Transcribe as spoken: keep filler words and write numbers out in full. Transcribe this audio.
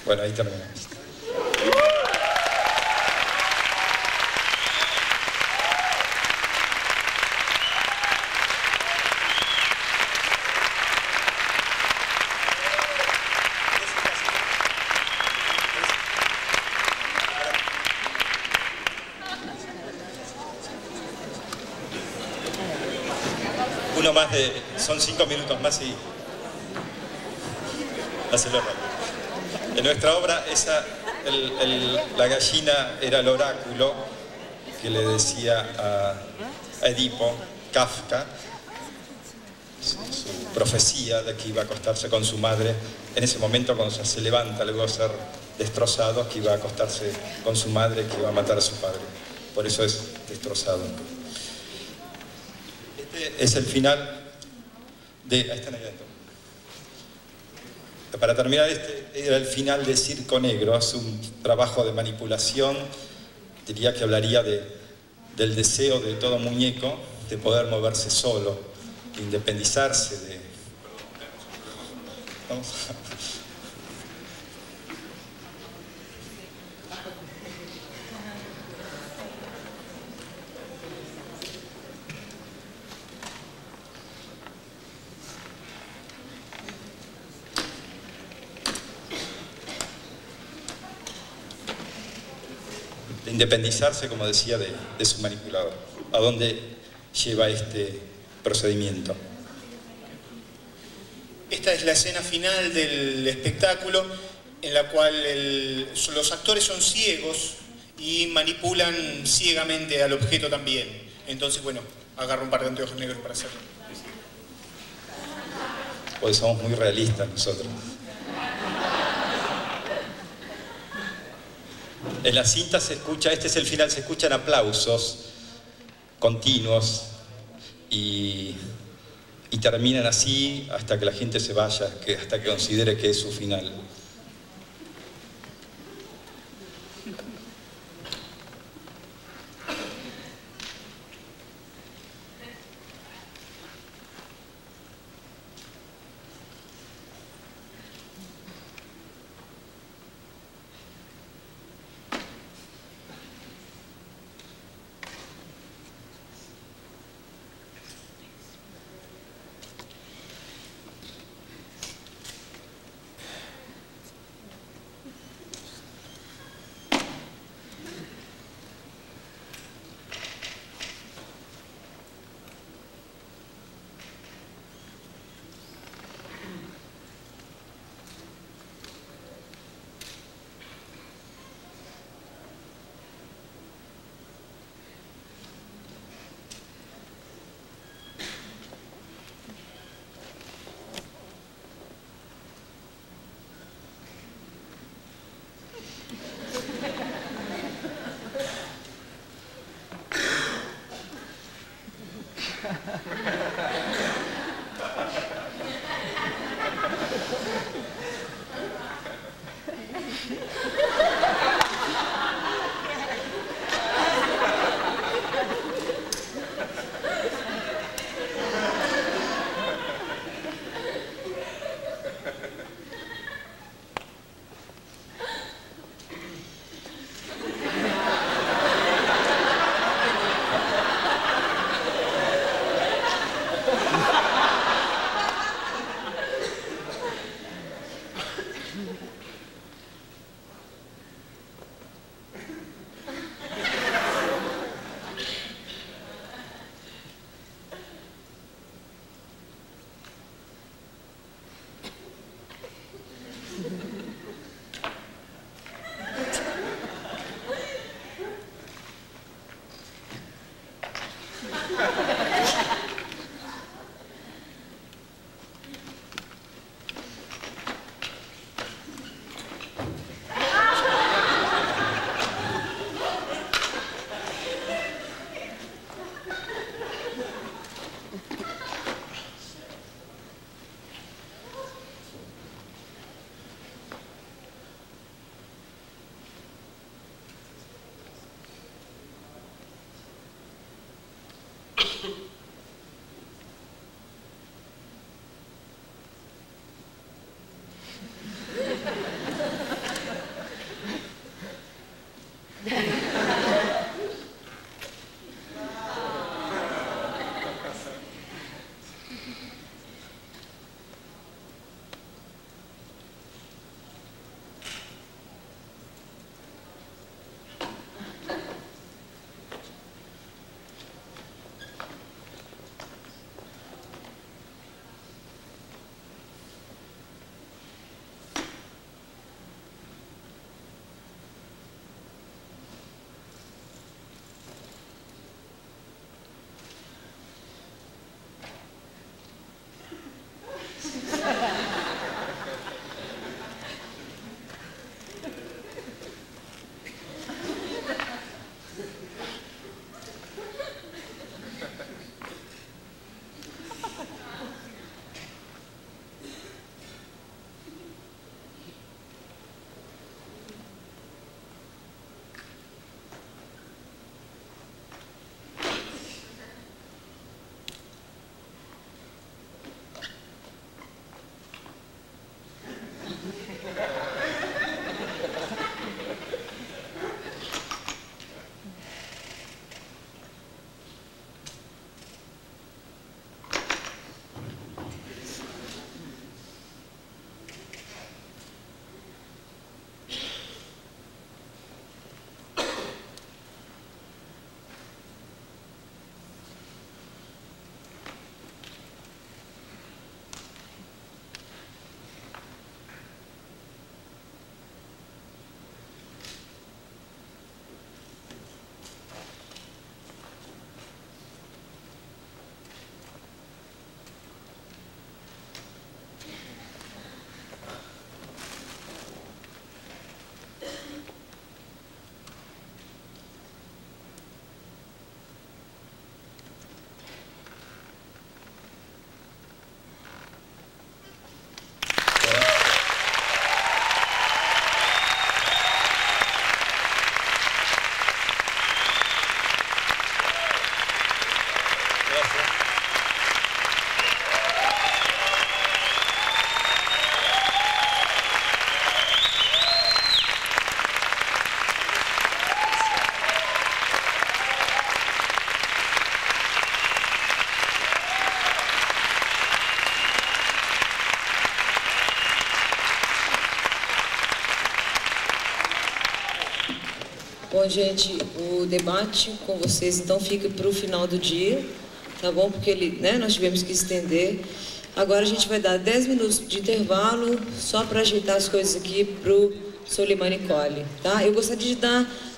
Bueno, ahí terminamos. Uno más de... son cinco minutos más y... Hacelo rápido. En nuestra obra, esa, el, el, la gallina era el oráculo que le decía a, a Edipo, Kafka, su, su profecía de que iba a acostarse con su madre. En ese momento, cuando se levanta, luego de ser destrozado, que iba a acostarse con su madre, que iba a matar a su padre. Por eso es destrozado. Este es el final de... Ahí están ahí adentro. Para terminar, este era el final de Circo Negro. Es un trabajo de manipulación. Diría que hablaría de, del deseo de todo muñeco de poder moverse solo, de independizarse, de... Vamos. De independizarse, como decía, de, de su manipulador. ¿A dónde lleva este procedimiento? Esta es la escena final del espectáculo, en la cual el, los actores son ciegos y manipulan ciegamente al objeto también. Entonces, bueno, agarro un par de anteojos negros para hacerlo. Pues somos muy realistas nosotros. En la cinta se escucha, este es el final, se escuchan aplausos continuos y, y terminan así hasta que la gente se vaya, que, hasta que considere que es su final. Bom, gente, o debate com vocês então fica para o final do dia, tá bom? Porque ele, né, nós tivemos que estender. Agora a gente vai dar dez minutos de intervalo, só para ajeitar as coisas aqui para o Solimani Colli, tá? Eu gostaria de dar